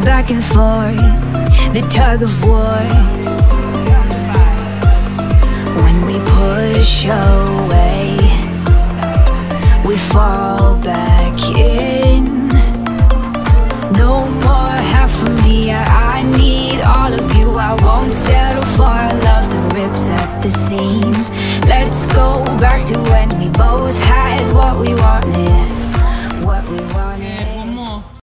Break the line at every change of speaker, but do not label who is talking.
back and forth, the tug of war. When we push away